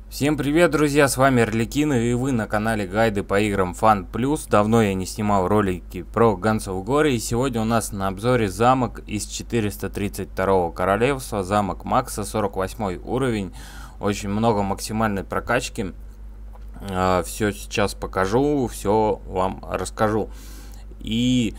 Всем привет, друзья, с вами Арлекин, и вы на канале Гайды по играм Fun Plus. Давно я не снимал ролики про Ганцев Горе, и сегодня у нас на обзоре замок из 432 королевства, замок Макса, 48 уровень, очень много максимальной прокачки. Все сейчас покажу, все вам расскажу. И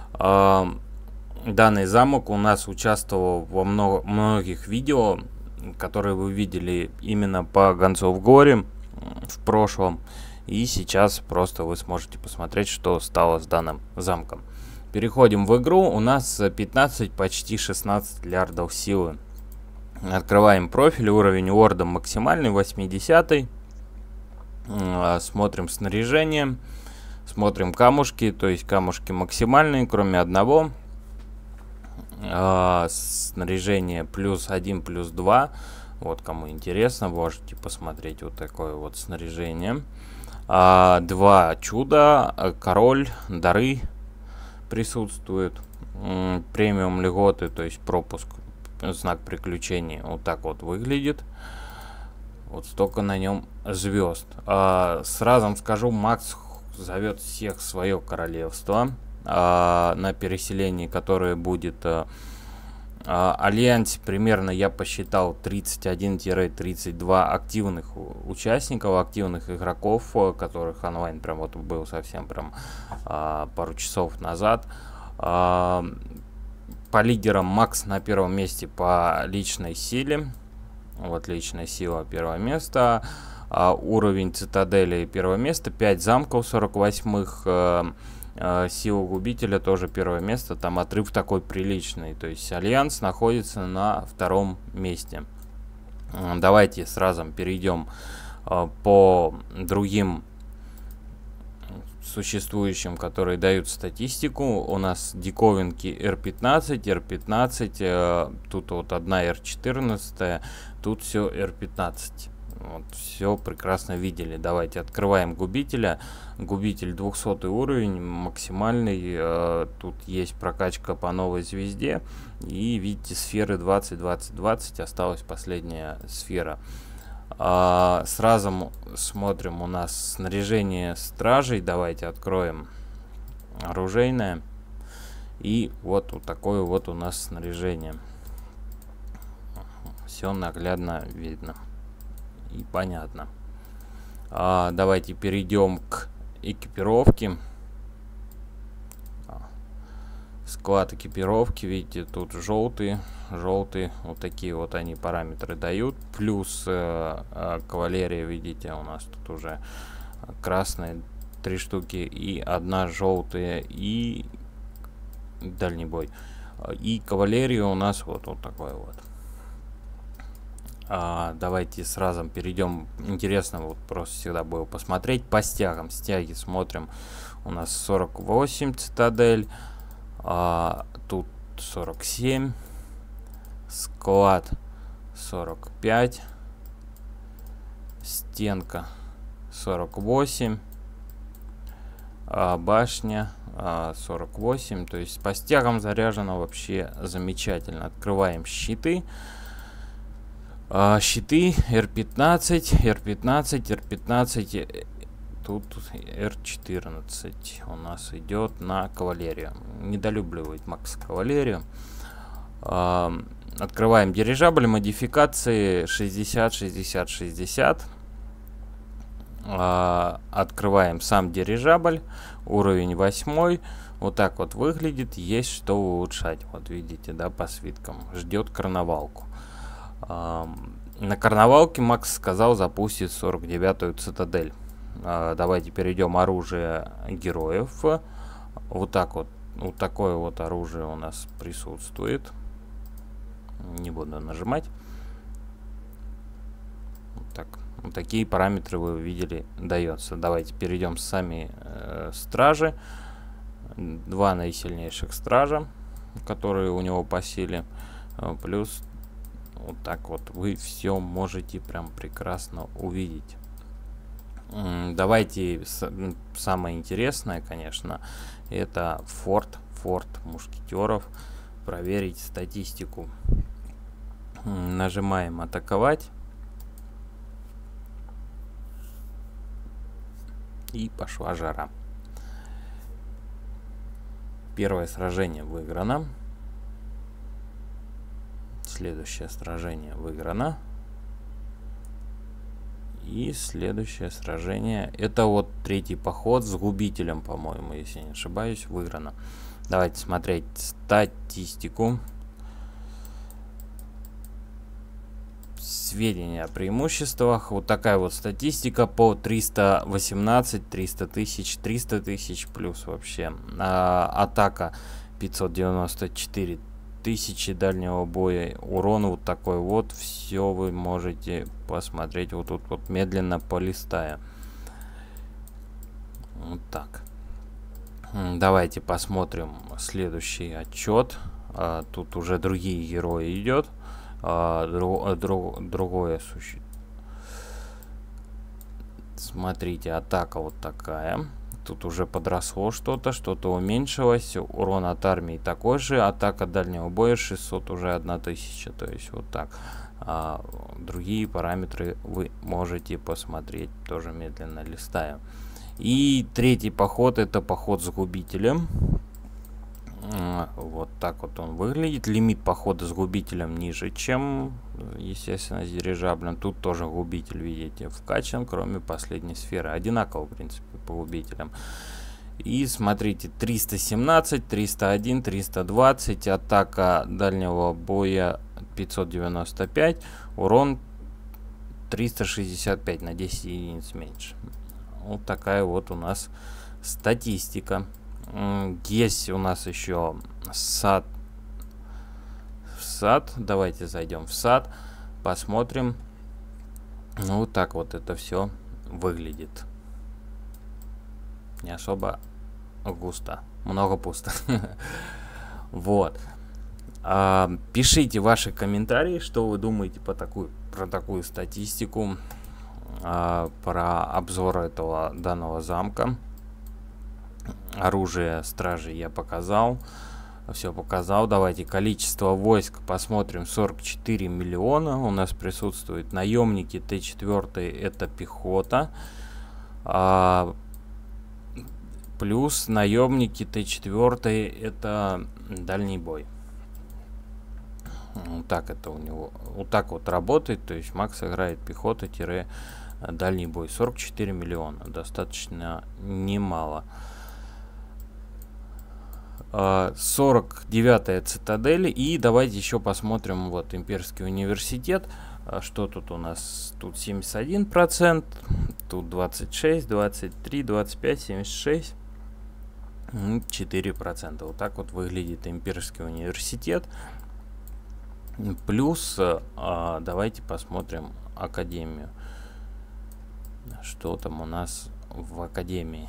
данный замок у нас участвовал во многих видео, которые вы видели именно по Ганцев Горе в прошлом. И сейчас просто вы сможете посмотреть, что стало с данным замком. Переходим в игру. У нас 15, почти 16 лярдов силы. Открываем профиль. Уровень Орда максимальный, 80. Смотрим снаряжение. Смотрим камушки. То есть камушки максимальные, кроме одного. Снаряжение +1, +2. Вот, кому интересно, можете посмотреть вот такое вот снаряжение. 2 чуда, король, дары присутствуют. Премиум льготы, то есть пропуск, знак приключений. Вот так вот выглядит. Вот столько на нем звезд. Сразу скажу, Макс зовет всех в свое королевство. На переселении, которое будет Альянсе, примерно я посчитал 31-32 активных участников, активных игроков, которых онлайн прям вот был совсем прям пару часов назад. По лидерам Макс на первом месте по личной силе. Вот личная сила первое место. Уровень цитадели первое место. 5 замков 48-х. Сила губителя тоже первое место, там отрыв такой приличный, то есть Альянс находится на втором месте. Давайте сразу перейдем по другим существующим, которые дают статистику. У нас диковинки R15, R15, тут вот одна R14, тут все R15. Вот, все прекрасно видели. Давайте открываем губителя. Губитель 200 уровень, максимальный. Тут есть прокачка по новой звезде. И видите, сферы 20, 20, 20. Осталась последняя сфера. Сразу смотрим, у нас снаряжение стражей. Давайте откроем оружейное. И вот такое вот у нас снаряжение. Все наглядно видно и понятно. Давайте перейдем к экипировке. Склад экипировки, видите, тут желтые, вот такие вот они параметры дают. Плюс кавалерия, видите, у нас тут уже красные 3 штуки и 1 желтая и дальний бой. И кавалерия у нас вот такой вот. Давайте сразу перейдем. Интересно, вот просто всегда было посмотреть по стягам. Стяги смотрим. У нас 48 цитадель. Тут 47. Склад 45. Стенка 48. Башня 48. То есть по стягам заряжено вообще замечательно. Открываем щиты. Щиты R15, R15, R15, тут R14 у нас идет на кавалерию. Недолюбливает Макс кавалерию. Открываем дирижабль, модификации 60, 60, 60. Открываем сам дирижабль, уровень 8. Вот так вот выглядит, есть что улучшать. Вот видите, да, по свиткам. Ждет карнавалку. На карнавалке Макс сказал запустит 49-ю цитадель. Давайте перейдем оружие героев. Вот так вот. Вот такое вот оружие у нас присутствует. Не буду нажимать. Вот так. Вот такие параметры вы видели дается. Давайте перейдем сами стражи. 2 наисильнейших стража, которые у него по силе. Плюс вот так вот вы все можете прям прекрасно увидеть. Давайте самое интересное, конечно, это форт мушкетеров. Проверить статистику. Нажимаем атаковать. И пошла жара. Первое сражение выиграно. Следующее сражение выиграно. И следующее сражение, это вот третий поход с губителем, по-моему, если не ошибаюсь, выиграно. Давайте смотреть статистику. Сведения о преимуществах. Вот такая вот статистика по 318, 300 тысяч, 300 тысяч плюс вообще. Атака 594 тысячи дальнего боя, урон вот такой вот. Все вы можете посмотреть вот тут вот, медленно полистая. Вот так. Давайте посмотрим следующий отчет. Тут уже другие герои идет. Другое существо. Смотрите, атака вот такая. Тут уже подросло что-то, что-то уменьшилось. Урон от армии такой же. Атака дальнего боя 600, уже 1000. То есть вот так. Другие параметры вы можете посмотреть, тоже медленно листая. И третий поход, это поход с губителем. Вот так вот он выглядит. Лимит похода с губителем ниже, чем, естественно, с дирижаблем. Тут тоже губитель, видите, вкачан, кроме последней сферы. Одинаково, в принципе, по губителям. И смотрите, 317, 301, 320. Атака дальнего боя 595. Урон 365, на 10 единиц меньше. Вот такая вот у нас статистика. Есть у нас еще сад. Давайте зайдем в сад, посмотрим. Ну, вот так вот это все выглядит. Не особо густо, много пусто. Вот. Пишите ваши комментарии, что вы думаете про такую статистику, про обзор этого данного замка. Оружие стражи я показал. Все показал. Давайте количество войск посмотрим. 44 миллиона. У нас присутствуют наемники Т4. Это пехота. Плюс наемники Т4. Это дальний бой. Вот так это у него. Вот так вот работает. То есть Макс играет пехота-дальний бой. 44 миллиона. Достаточно немало. 49-я цитадель. И давайте еще посмотрим вот имперский университет. Что тут у нас? Тут 71%, тут 26, 23, 25, 76, 4%. Вот так вот выглядит имперский университет. Плюс давайте посмотрим академию. Что там у нас в академии?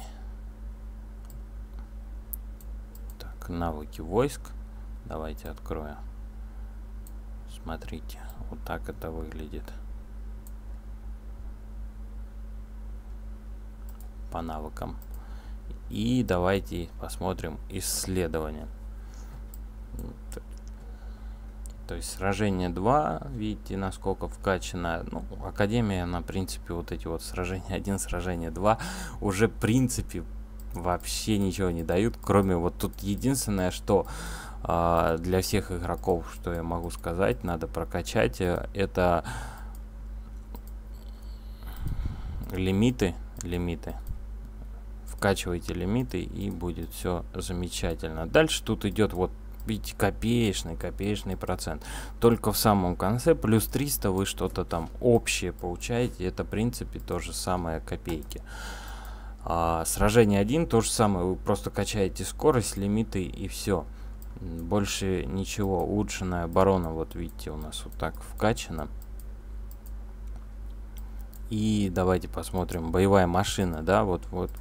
Навыки войск. Давайте открою. Смотрите, вот так это выглядит по навыкам. И давайте посмотрим исследования. То есть сражение 2, видите, насколько вкачано. Ну, академия, на принципе, вот эти вот сражения 1, сражение 2 уже в принципе вообще ничего не дают, кроме вот тут единственное, что для всех игроков, что я могу сказать, надо прокачать, это лимиты. Вкачивайте лимиты, и будет все замечательно. Дальше тут идет вот, видите, копеечный процент. Только в самом конце плюс 300 вы что-то там общее получаете. Это в принципе то же самое, копейки. Сражение 1 то же самое, вы просто качаете скорость, лимиты и все. Больше ничего. Улучшенная оборона, вот видите, у нас вот так вкачана. И давайте посмотрим. Боевая машина, да, вот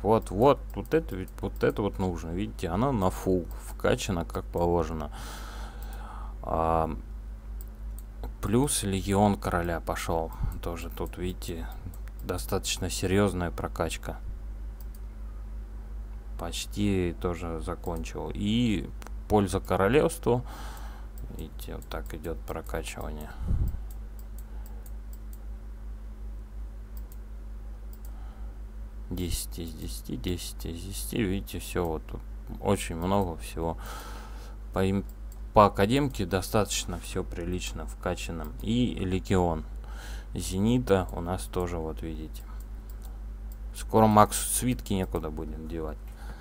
это вот нужно. Видите, она на фул вкачана, как положено. Плюс легион короля пошел. Тоже тут, видите, достаточно серьезная прокачка. Почти тоже закончил. И польза королевству. Видите, вот так идет прокачивание. 10 из 10, 10 из 10. Видите, все вот тут очень много всего. По академке достаточно все прилично вкачано. И легион Зенита у нас тоже, вот видите. Скоро Максу свитки некуда будем девать.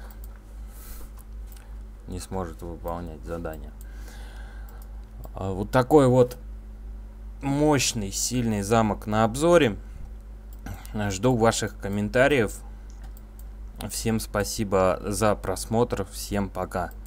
Не сможет выполнять задания. Вот такой вот мощный, сильный замок на обзоре. Жду ваших комментариев. Всем спасибо за просмотр. Всем пока.